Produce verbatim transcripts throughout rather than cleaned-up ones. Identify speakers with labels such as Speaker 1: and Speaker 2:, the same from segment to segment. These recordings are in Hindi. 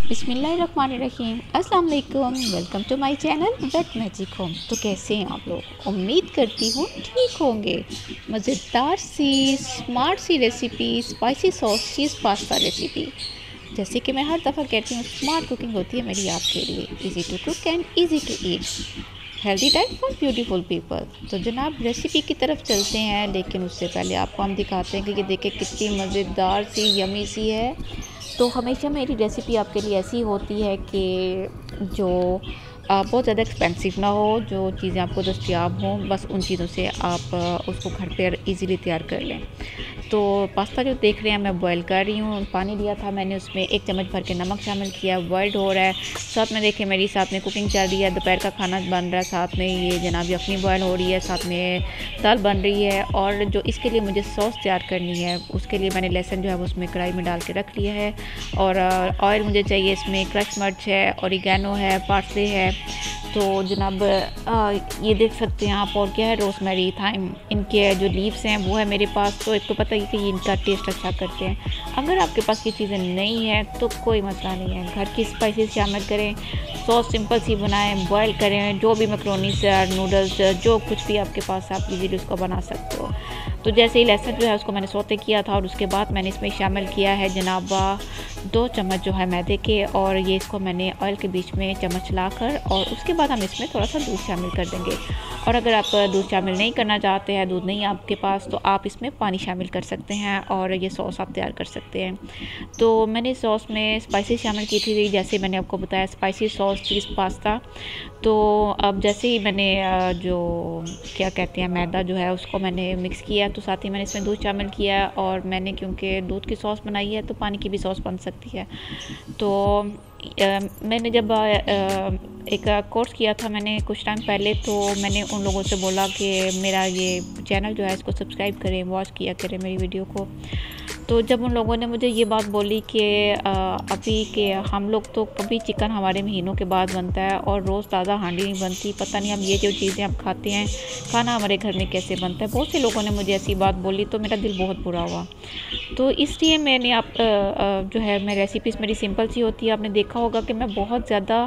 Speaker 1: बिस्मिल्लाहिर्रहमानिर्रहीम अस्सलाम वालेकुम। Welcome to my channel wet magic home. तो कैसे हैं आप लोग? उम्मीद करती हूँ ठीक होंगे। मज़ेदार सी स्मार्ट सी recipe, spicy sauce cheese pasta recipe. जैसे कि मैं हर दफ़ा कहती हूँ, स्मार्ट कुकिंग होती है मेरी आपके लिए। Easy to cook and easy to eat, healthy diet for beautiful people. तो जनाब रेसिपी की तरफ चलते हैं, लेकिन उससे पहले आपको हम दिखाते हैं कि ये देखें कितनी मज़ेदार सी यमी सी है। तो हमेशा मेरी रेसिपी आपके लिए ऐसी होती है कि जो आ, बहुत ज़्यादा एक्सपेंसिव ना हो, जो चीज़ें आपको दस्तियाब हों, बस उन चीज़ों से आप आ, उसको घर पर इजीली तैयार कर लें। तो पास्ता जो देख रहे हैं मैं बॉईल कर रही हूँ। पानी लिया था मैंने, उसमें एक चम्मच भर के नमक शामिल किया, बॉइल्ड हो रहा है। साथ में देखिए मेरी साथ में कुकिंग चल रही है, दोपहर का खाना बन रहा है, साथ में ये जनाब यखनी बॉयल हो रही है, साथ में दाल बन रही है। और जो इसके लिए मुझे सॉस तैयार करनी है, उसके लिए मैंने लहसुन जो है वो उसमें कढ़ाई में डाल के रख लिया है। और ऑयल मुझे चाहिए, इसमें क्रश मिर्च है, ऑरिगेनो है, पार्सले है। तो जनाब आ, ये देख सकते हैं आप। और क्या है, रोज़मेरी, थाइम, इनके जो लीव्स हैं वो है मेरे पास। तो एक तो पता ही कि ये इनका टेस्ट अच्छा करते हैं। अगर आपके पास ये चीज़ें नहीं है तो कोई मसला नहीं है, घर की स्पाइसेस शामिल करें, सॉस सिंपल सी बनाएं, बॉयल करें, जो भी मैक्रोनीस नूडल्स जो कुछ भी आपके पास आप इजीली उसको बना सकते हो। तो जैसे ही लहसुन जो है उसको मैंने सौते किया था, और उसके बाद मैंने इसमें शामिल किया है जनाब दो चम्मच जो है मैदे के। और ये इसको मैंने ऑयल के बीच में चम्मच लाकर, और उसके बाद हम इसमें थोड़ा सा दूध शामिल कर देंगे। और अगर आप दूध शामिल नहीं करना चाहते हैं, दूध नहीं है आपके पास, तो आप इसमें पानी शामिल कर सकते हैं और ये सॉस आप तैयार कर सकते हैं। तो मैंने सॉस में स्पाइसेस शामिल की थी, जैसे मैंने आपको बताया, स्पाइसी सॉस चीज़ पास्ता। तो अब जैसे ही मैंने जो क्या कहते हैं मैदा जो है उसको मैंने मिक्स किया, तो साथ ही मैंने इसमें दूध शामिल किया। और मैंने क्योंकि दूध की सॉस बनाई है तो पानी की भी सॉस बन सकती है। तो आ, मैंने जब आ, एक कोर्स किया था मैंने कुछ टाइम पहले, तो मैंने उन लोगों से बोला कि मेरा ये चैनल जो है इसको सब्सक्राइब करें, वॉच किया करें मेरी वीडियो को। तो जब उन लोगों ने मुझे ये बात बोली कि अभी के हम लोग तो कभी चिकन हमारे महीनों के बाद बनता है और रोज़ ताज़ा हांडी नहीं बनती, पता नहीं अब ये जो चीज़ें आप खाते हैं खाना हमारे घर में कैसे बनता है। बहुत से लोगों ने मुझे ऐसी बात बोली, तो मेरा दिल बहुत बुरा हुआ। तो इसलिए मैंने आप जो है मैं रेसिपीज़ मेरी सिंपल सी होती है। आपने देखा होगा कि मैं बहुत ज़्यादा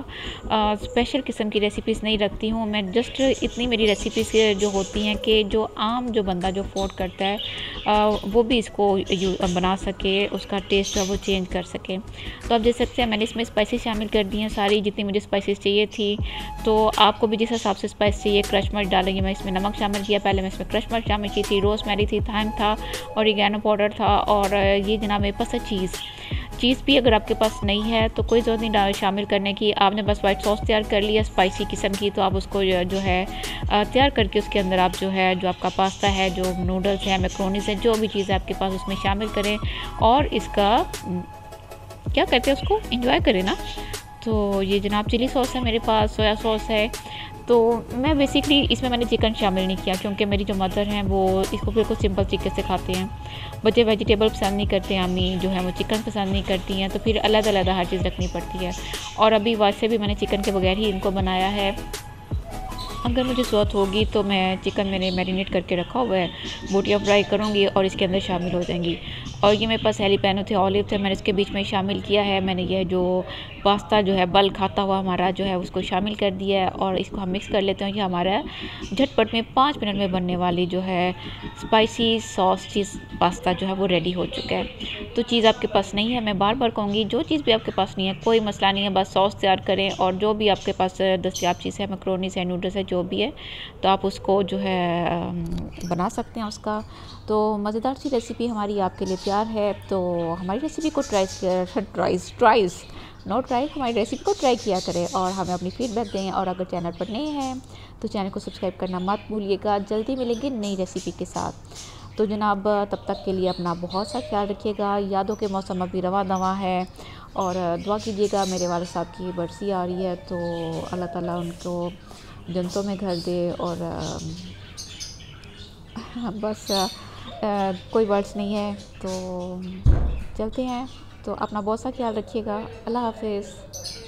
Speaker 1: स्पेशल किस्म की रेसिपीज़ नहीं रखती हूँ। मैं जस्ट इतनी मेरी रेसिपीज़ जो होती हैं कि जो आम जो बंदा जो अफोर्ड करता है आ, वो भी इसको बना सके, उसका टेस्ट है वो चेंज कर सके। तो आप देख सकते हैं मैंने इसमें स्पाइसेस शामिल कर दी हैं सारी, जितनी मुझे स्पाइसेस चाहिए थी। तो आपको भी जिस हिसाब से स्पाइस चाहिए, क्रश मिर्च डालेंगे, मैं इसमें नमक शामिल किया, पहले मैं इसमें क्रश मिर्च शामिल की थी, रोज़मेरी थी, थाइम था, ऑरिगेनो पाउडर था, और ये जनाब मेरे पास है चीज़। चीज़ भी अगर आपके पास नहीं है तो कोई ज़रूरत नहीं शामिल करने की। आपने बस वाइट सॉस तैयार कर लिया स्पाइसी किस्म की, तो आप उसको जो है तैयार करके उसके अंदर आप जो है जो आपका पास्ता है, जो नूडल्स हैं, मैक्रोनीस हैं, जो भी चीज़ आपके पास उसमें शामिल करें और इसका क्या कहते हैं उसको एंजॉय करें ना। तो ये जनाब चिली सॉस है मेरे पास, सोया सॉस है। तो मैं बेसिकली इसमें मैंने चिकन शामिल नहीं किया, क्योंकि मेरी जो मदर हैं वो इसको बिल्कुल सिंपल तरीके से खाते हैं। बच्चे वेजिटेबल पसंद नहीं करते हैं, अम्मी जो है वो चिकन पसंद नहीं करती हैं, तो फिर अलग अलग हर चीज़ रखनी पड़ती है। और अभी वैसे भी मैंने चिकन के बगैर ही इनको बनाया है। अगर मुझे ज़रूरत होगी तो मैं चिकन मैंने मैरिनेट करके रखा हुआ है, बोटियाँ फ्राई करूँगी और इसके अंदर शामिल हो जाएंगी। और ये मेरे पास हैलीपैनो थे, ऑलिव थे, मैंने इसके बीच में शामिल किया है। मैंने ये जो पास्ता जो है बल खाता हुआ हमारा जो है उसको शामिल कर दिया है, और इसको हम मिक्स कर लेते हैं। ये हमारा झटपट में पाँच मिनट में बनने वाली जो है स्पाइसी सॉस चीज़ पास्ता जो है वो रेडी हो चुका है। तो चीज़ आपके पास नहीं है, मैं बार बार कहूँगी, जो चीज़ भी आपके पास नहीं है कोई मसला नहीं है, बस सॉस तैयार करें और जो भी आपके पास दस्तियाब चीज़ है, मैक्रोनीस है, नूडल्स है, जो भी है, तो आप उसको जो है बना सकते हैं उसका। तो मज़ेदार सी रेसिपी हमारी आपके लिए तैयार है। तो हमारी रेसिपी को try tries tries no try हमारी रेसिपी को ट्राई किया करें और हमें अपनी फीडबैक दें। और अगर चैनल पर नए हैं तो चैनल को सब्सक्राइब करना मत भूलिएगा। जल्दी मिलेंगे नई रेसिपी के साथ। तो जनाब तब तक के लिए अपना बहुत सा ख्याल रखिएगा। यादों के मौसम अभी रवा दवा है, और दुआ कीजिएगा। मेरे वाले साहब की बरसी आ रही है, तो अल्लाह ताला उनको जन्नतों में घर दे। और बस आ, कोई वर्ड्स नहीं है, तो चलते हैं। तो अपना बहुत सा ख्याल रखिएगा। अल्लाह हाफिज़।